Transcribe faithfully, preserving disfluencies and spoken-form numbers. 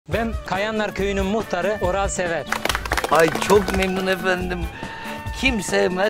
Ben Kayanlar Köyü'nün muhtarı Oral Sever. Ay çok memnun efendim. Kim sevmez?